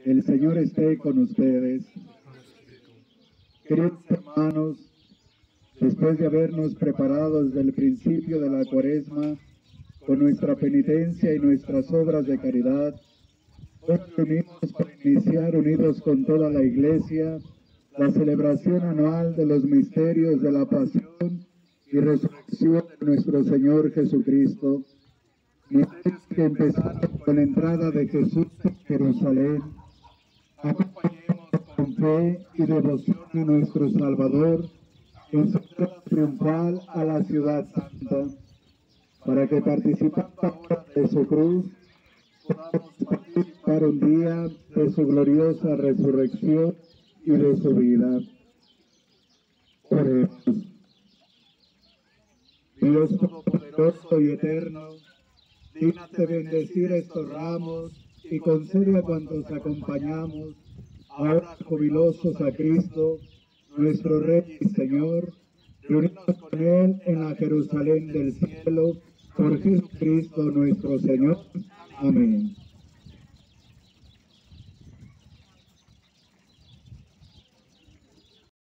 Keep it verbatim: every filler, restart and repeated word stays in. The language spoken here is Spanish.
El Señor esté con ustedes. Queridos hermanos, después de habernos preparado desde el principio de la Cuaresma con nuestra penitencia y nuestras obras de caridad, hoy reunimos para iniciar, unidos con toda la Iglesia, la celebración anual de los misterios de la pasión y resurrección de nuestro Señor Jesucristo. Misterios que empezaron con la entrada de Jesús en Jerusalén. Acompañemos con fe y devoción a nuestro Salvador en su entrada triunfal a la ciudad santa, para que participando ahora de su cruz podamos participar un día de su gloriosa resurrección y de su vida. Oremos. Dios Todopoderoso y Eterno, dígnate bendecir estos ramos y concede a cuantos acompañamos, ahora jubilosos a Cristo, nuestro Rey y Señor, reunidos con Él en la Jerusalén del cielo, por Jesucristo nuestro Señor. Amén.